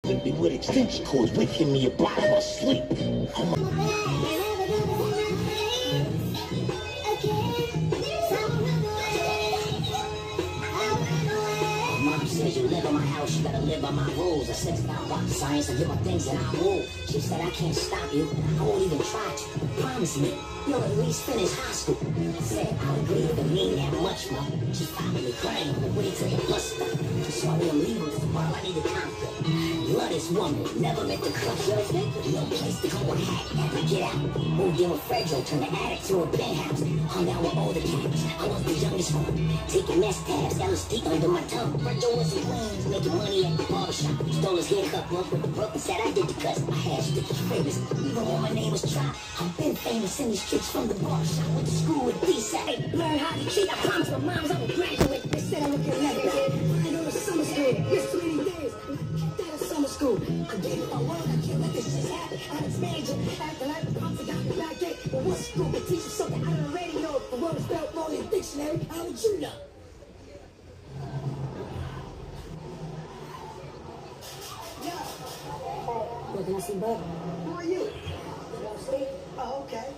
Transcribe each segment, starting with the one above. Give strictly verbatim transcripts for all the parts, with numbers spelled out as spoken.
with extension cords, waking me up out of my sleep. I'm a says you live in my house, you gotta live by my rules. I said it's not rocket science, I do my things and I move. She said I can't stop you, I won't even try to. Promise me, you'll at least finish high school. I said I agree, it didn't mean that much more. She found me crying on the way to the bus stop. She saw me leaving with the world I need to conquer. Love this woman, never meant to crush her. No place to go and hack, had to get out. Moved in with Fredro, turned the attic to a penthouse. Hung out with all the cats, I was the youngest one. Taking mess tabs, L S D under my tongue. Fredro was in Queens, making money at the barbershop. Stole his haircut, broke with the broke and said I did the cuts. I had sticky favors, even when my name was Try. I've been famous in these streets from the barbershop. Went to school with D-Side, learned how to cheat. I promised my moms I would graduate. They said I look eleven. I go to summer school, this too many days. Kicked out of summer school. I gave it my word, I can't let this shit happen. I explained it after life, the pops got me back in. But what school could teach you something out of the radio? The word spelled wrong in the dictionary. How would you know? Well, can I see Bubba? Who are you? You want to sleep? Oh, okay.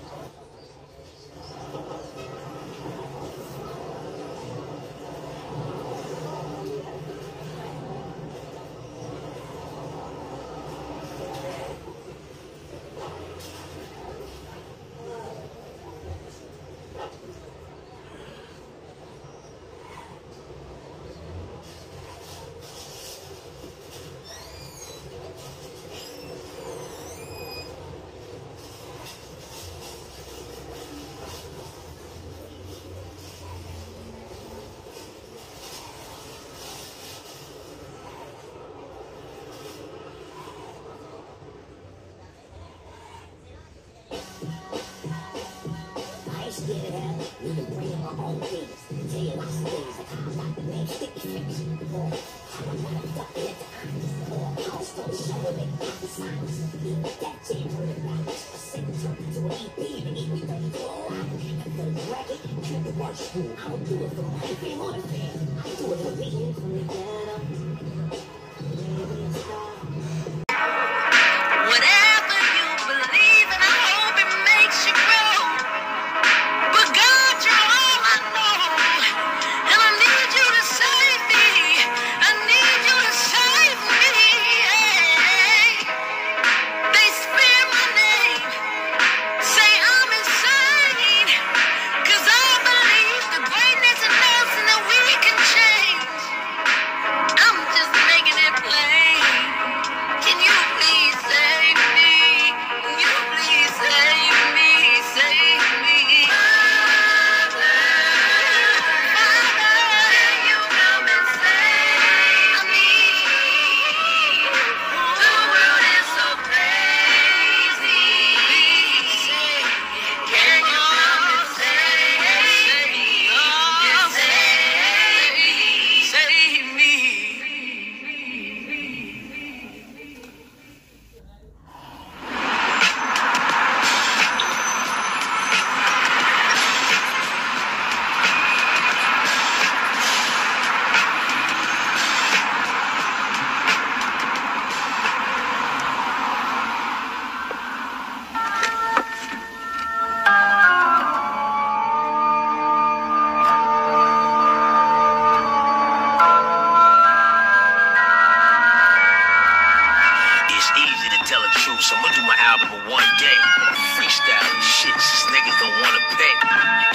Get it out, we can bring in our own things. Tell you lots of things, like how I got the name Sticky Fingers, or how I got a duck at the eyes, or how I stole show and make the signs. That jam heard about it, a signature to an E P, and eat me ready for a ride. And for the record, keep the work school. I don't do it for my fame or the fame, I do it for me. From the ghetto, baby, it's hard. So I'm gonna do my album in one day. Freestyle shit, niggas don't wanna pay.